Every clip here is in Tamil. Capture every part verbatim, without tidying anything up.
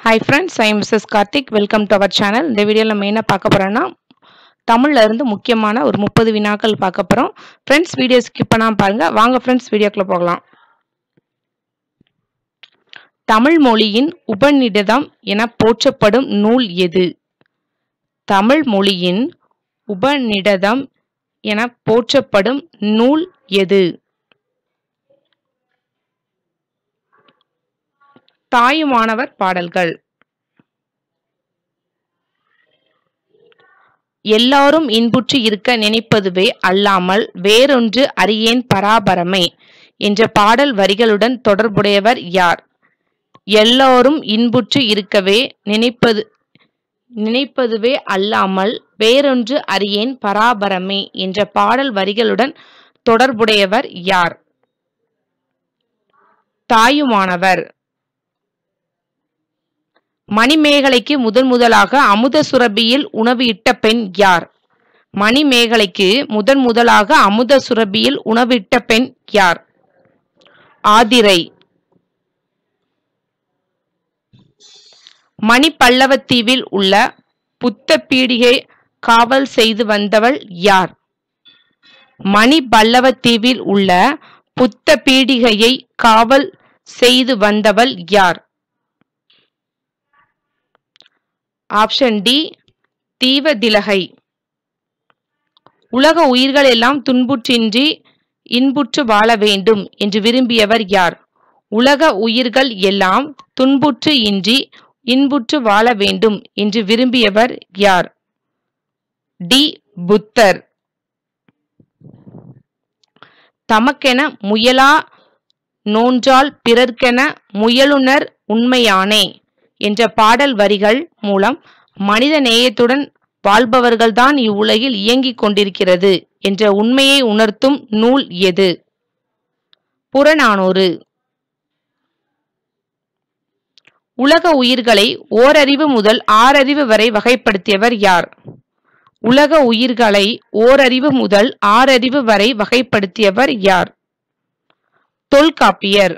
Hi friends, I am Missus Karthik. Welcome to our channel. இந்த வீடியோல மெயினா பார்க்க போறோம்னா தமிழ்ல இருந்து முக்கியமான ஒரு முப்பது வினாக்கள் பார்க்க போறோம். Friends வீடியோ ஸ்கிப் பண்ணாம பாருங்க. வாங்க friends வீடியோக்குள்ள போகலாம். தமிழ் மொழியின் உபநிடதம் என போற்றப்படும் நூல் எது? தமிழ் மொழியின் உபநிடதம் என போற்றப்படும் நூல் எது? தாயுமானவர் பாடல்கள். எல்லாரும் இன்புற்று இருக்க நினைப்பதுவே அல்லாமல் வேறொன்று அறியேன் பராபரமே என்ற பாடல் வரிகளுடன் தொடர்புடையவர் யார்? எல்லாரும் இன்புற்று இருக்கவே நினைப்பது நினைப்பதுவே அல்லாமல் வேறொன்று அறியேன் பராபரமே என்ற பாடல் வரிகளுடன் தொடர்புடையவர் யார்? தாயுமானவர். மணிமேகலைக்கு முதன் முதலாக அமுத சுரபியில் உணவு இட்ட பெண் யார்? மணிமேகலைக்கு முதன் முதலாக அமுத சுரபியில் உணவு இட்ட பெண் யார்? ஆதிரை. மணி பல்லவத்தீவில் உள்ள புத்த பீடிகை காவல் செய்து வந்தவள் யார்? மணி பல்லவத்தீவில் உள்ள புத்த பீடிகையை காவல் செய்து வந்தவள் யார்? Option D Deevathilakai. உலக உயிர்கள் எல்லாம் துன்புற்றின்றி இன்புற்று வாழ வேண்டும் என்று விரும்பியவர் யார்? உலக உயிர்கள் எல்லாம் துன்புற்று இன்றி இன்புற்று வாழ வேண்டும் என்று விரும்பியவர் யார்? டி புத்தர். தமக்கென முயலா நோன்றால் பிறர்க்கென முயலுனர் உண்மையானே என்ற பாடல் வரிகள் மூலம் மனித நேயத்துடன் வாழ்பவர்கள்தான் இவ்வுலகில் இயங்கிக் கொண்டிருக்கிறது என்ற உண்மையை உணர்த்தும் நூல் எது? புறநானூறு. உலக உயிர்களை ஓரறிவு முதல் ஆறறிவு வரை வகைப்படுத்தியவர் யார்? உலக உயிர்களை ஓரறிவு முதல் ஆறறிவு வரை வகைப்படுத்தியவர் யார்? தொல்காப்பியர்.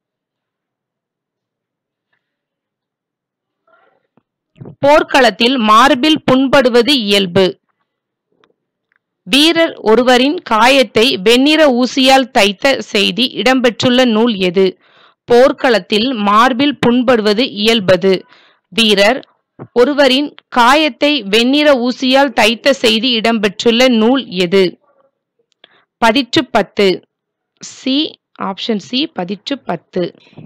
போர்க்களத்தில் மார்பில் புண்படுவது இயல்பு. வீரர் ஒருவரின் காயத்தை வெண்ணிற ஊசியால் தைத்த செய்தி இடம்பெற்றுள்ள நூல் எது? போர்க்களத்தில் மார்பில் புண்படுவது இயல்பது. வீரர் ஒருவரின் காயத்தை வெண்ணிற ஊசியால் தைத்த செய்தி இடம்பெற்றுள்ள நூல் எது? பதிற்று பத்து. சி ஆப்ஷன் சி பதிற்று பத்து.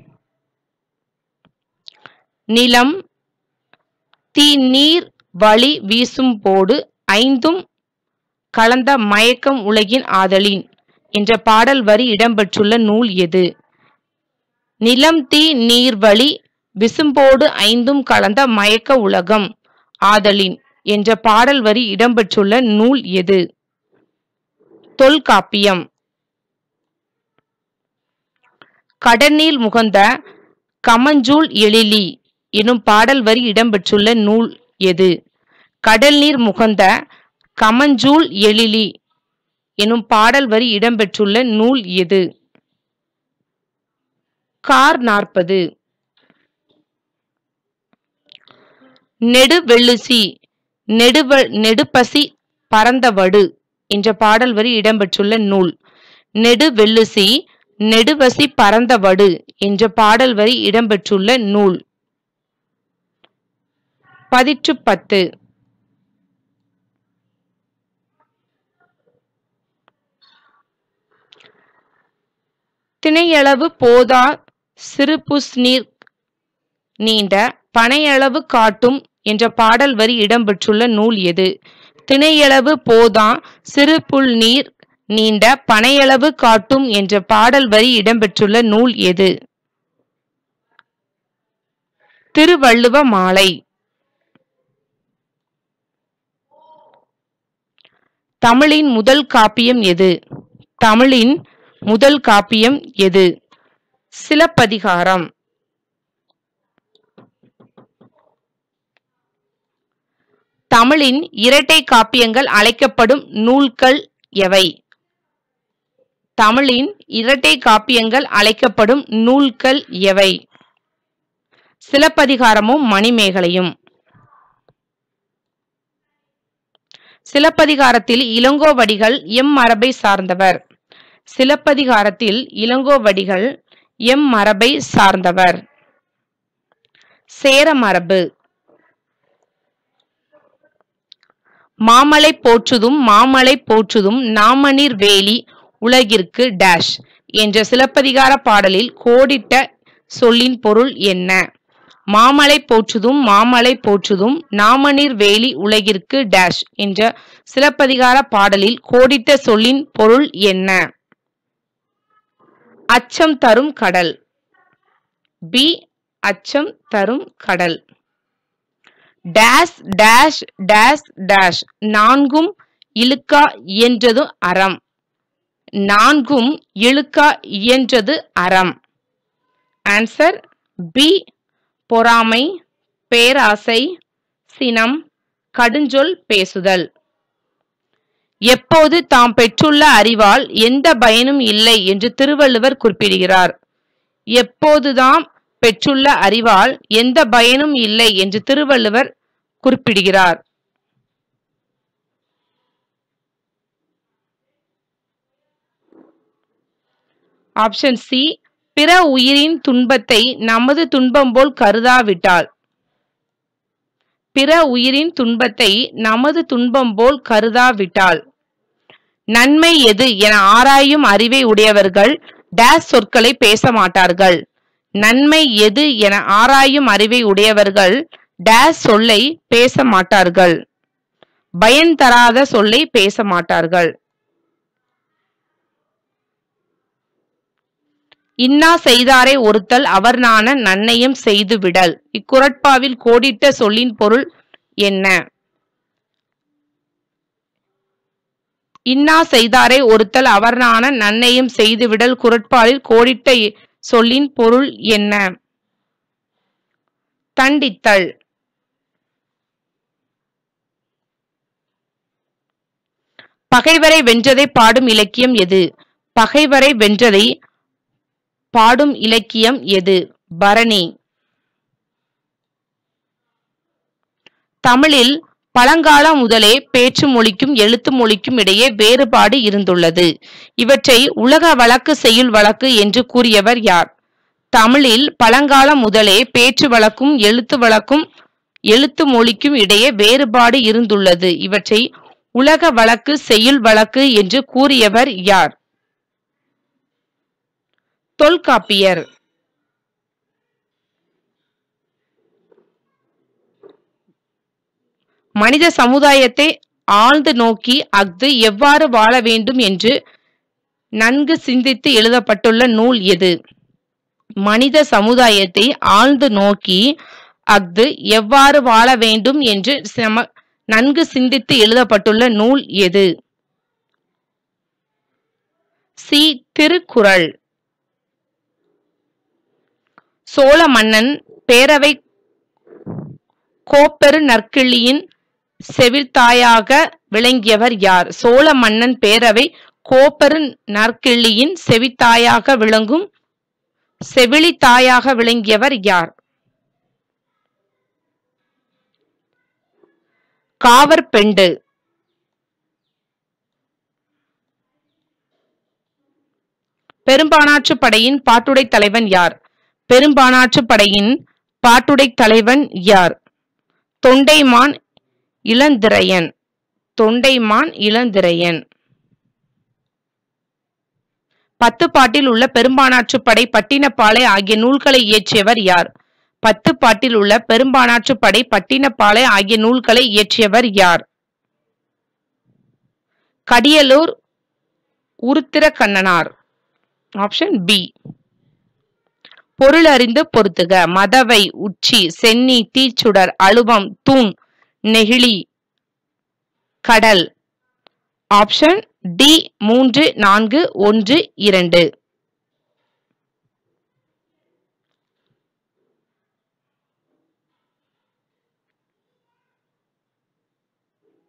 நிலம் தீ நீர் வழி வீசும் போடு ஐந்தும் கலந்த மயக்கம் உலகின் ஆதலின் என்ற பாடல் வரி இடம்பெற்றுள்ள நூல் எது? நிலம் தீ நீர் வழி விசும்போடு ஐந்தும் கலந்த மயக்க உலகம் ஆதலின் என்ற பாடல் வரி இடம்பெற்றுள்ள நூல் எது? தொல்காப்பியம். கடநீர் முகந்த கமஞ்சூல் எழிலி எனும் பாடல் வரி இடம்பெற்றுள்ள நூல் எது? கடல் நீர் முகந்த கமஞ்சூல் எழிலி எனும் பாடல் வரி இடம்பெற்றுள்ள நூல் எது? கார் நாற்பது. நெடுவெள்ளுசி நெடுவ நெடுப்பசி பரந்தவடு என்ற பாடல் வரி இடம்பெற்றுள்ள நூல். நெடுவெள்ளுசி நெடுவசி பரந்தவடு என்ற பாடல் வரி இடம்பெற்றுள்ள நூல். பதிற்று பத்து. திணையளவு போதா சிறுபுஸ் நீர் நீண்ட பனையளவு காட்டும் என்ற பாடல் வரி இடம்பெற்றுள்ள நூல் எது? திணையளவு போதா சிறுபுல் நீர் நீண்ட பனையளவு காட்டும் என்ற பாடல் வரி இடம்பெற்றுள்ள நூல் எது? திருவள்ளுவ மாலை. தமிழின் முதல் காப்பியம் எது? தமிழின் முதல் காப்பியம் எது? சிலப்பதிகாரம். தமிழின் இரட்டை காப்பியங்கள் அழைக்கப்படும் நூல்கள் எவை? தமிழின் இரட்டை காப்பியங்கள் அழைக்கப்படும் நூல்கள் எவை? சிலப்பதிகாரமும் மணிமேகலையும். சிலப்பதிகாரத்தில் இளங்கோவடிகள் எம் மரபை சார்ந்தவர். சிலப்பதிகாரத்தில் இளங்கோவடிகள் எம் மரபை சார்ந்தவர். சேர மரபு. மாமலை போற்றுதும் மாமலை போற்றுதும் நாமநீர் வேலி உலகிற்கு டேஷ் என்ற சிலப்பதிகார பாடலில் கோடிட்ட சொல்லின் பொருள் என்ன? மாமலை போற்றுதும் மாமலை போற்றுதும் நாமநீர் வேலி உலகிற்கு டேஷ் என்ற சிலப்பதிகார பாடலில் கோடிட்ட சொல்லின் பொருள் என்ன? அச்சம் தரும் கடல். பி. அச்சம் தரும் கடல். டேஷ் டேஷ் டேஷ் டேஷ் நான்கும் இழுக்கா இயன்றது அறம். நான்கும் இழுக்கா இயன்றது அறம். Answer B. பொறாமை, பேராசை, சினம், கடுஞ்சொல் பேசுதல். எப்போது தாம் பெற்றுள்ள அறிவால் எந்த பயனும் இல்லை என்று திருவள்ளுவர் குறிப்பிடுகிறார்? எப்போதுதாம் பெற்றுள்ள அறிவால் எந்த பயனும் இல்லை என்று திருவள்ளுவர் குறிப்பிடுகிறார்? Option C. பிற உயிரின் துன்பத்தை நமது துன்பம் போல் கருதாவிட்டால். பிற உயிரின் துன்பத்தை நமது துன்பம் போல் கருதாவிட்டால். நன்மை எது என ஆராயும் அறிவை உடையவர்கள் டேஷ் சொற்களை பேச மாட்டார்கள். நன்மை எது என ஆராயும் அறிவை உடையவர்கள் டேஷ் சொல்லை பேச மாட்டார்கள். பயன் தராத சொல்லை பேச மாட்டார்கள். இன்னா செய்தாரை ஒருத்தல் அவர் நாண நன்னயம் செய்து விடல். இக்குறட்பாவில் கோடிட்ட சொல்லின் பொருள் என்ன? இன்னா செய்தாரை ஒருத்தல் அவர் நாண நன்னயம் செய்து விடல் குறட்பாலில் கோடிட்ட சொல்லின் பொருள் என்ன? தண்டித்தல். பகைவரை வென்றதை பாடும் இலக்கியம் எது? பகைவரை வென்றதை பாடும் இலக்கியம் எது? பரணி. தமிழில் பழங்காலம் முதலே பேச்சு மொழிக்கும் எழுத்து மொழிக்கும் இடையே வேறுபாடு இருந்துள்ளது. இவற்றை உலக வழக்கு செய்யுள் வழக்கு என்று கூறியவர் யார்? தமிழில் பழங்காலம் முதலே பேச்சு வழக்கும் எழுத்து வழக்கும் எழுத்து மொழிக்கும் இடையே வேறுபாடு இருந்துள்ளது. இவற்றை உலக வழக்கு செய்யுள் வழக்கு என்று கூறியவர் யார்? தொல்காப்பியர். மனித சமுதாயத்தை ஆழ்ந்து நோக்கி அஃது எவ்வாறு வாழ வேண்டும் என்று நன்கு சிந்தித்து எழுதப்பட்டுள்ள நூல் எது? மனித சமுதாயத்தை ஆழ்ந்து நோக்கி அஃது எவ்வாறு வாழ வேண்டும் என்று நன்கு சிந்தித்து எழுதப்பட்டுள்ள நூல் எது? சி. திருக்குறள். சோழ மன்னன் பேரவை கோப்பெரு நற்கிள்ளியின் செவில்தாயாக விளங்கியவர் யார்? சோழ மன்னன் பேரவை கோப்பெரு நற்கிள்ளியின் செவித்தாயாக விளங்கும் செவிலித்தாயாக விளங்கியவர் யார்? காவற்பெண்டு. பெரும்பானாற்று படையின் பாட்டுடை தலைவன் யார்? பெரும்பானாற்று படையின் பாட்டுடை தலைவன் யார்? தொண்டைமான் இளந்திரையன். தொண்டைமான் இளந்திரையன். பத்து பாட்டில் உள்ள பெரும்பானாற்று படை, பட்டினப்பாலை ஆகிய நூல்களை இயற்றியவர் யார்? பத்து பாட்டில் உள்ள பெரும்பானாற்று படை, பட்டினப்பாலை ஆகிய நூல்களை இயற்றியவர் யார்? கடியலூர் உருத்திர கண்ணனார். Option B. பொருள் அறிந்து பொருத்துக. மதவை, உச்சி, சென்னி, தீச்சுடர், அழுவம், தூண், நெகிழி, கடல். Option D. மூன்று, நான்கு, ஒன்று, இரண்டு.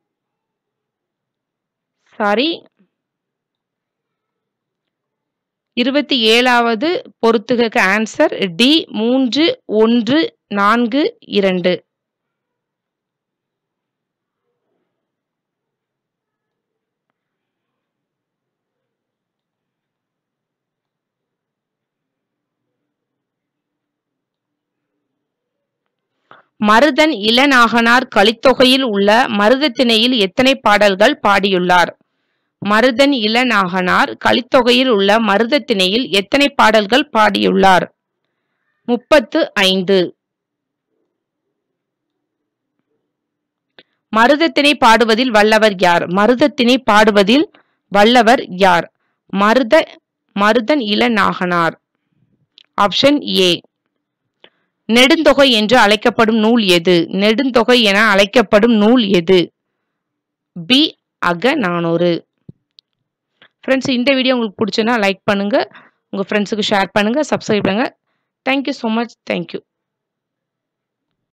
சாரி, இருபத்தி ஏழாவது பொறுத்துக ஆன்சர் டி மூன்று ஒன்று நான்கு இரண்டு. மருதன் இளநாகனார் கலித்தொகையில் உள்ள மருதத்திணையில் எத்தனை பாடல்கள் பாடியுள்ளார்? மருதன் இளநாகனார் கலித்தொகையில் உள்ள மருதத்திணையில் எத்தனை பாடல்கள் பாடியுள்ளார்? முப்பத்து ஐந்து. மருதத்திணை பாடுவதில் வல்லவர் யார்? மருதத்திணை பாடுவதில் வல்லவர் யார்? மருத மருதன் இளநாகனார். Option A. நெடுந்தொகை என்று அழைக்கப்படும் நூல் எது? நெடுந்தொகை என அழைக்கப்படும் நூல் எது? பி. அகநானூறு. ஃப்ரெண்ட்ஸ், இந்த வீடியோ உங்களுக்கு பிடிச்சுன்னா லைக் பண்ணுங்க, உங்க ஃப்ரெண்ட்ஸுக்கு ஷேர் பண்ணுங்க, சப்ஸ்கிரைப் பண்ணுங்க. Thank you so much. தேங்க்யூ.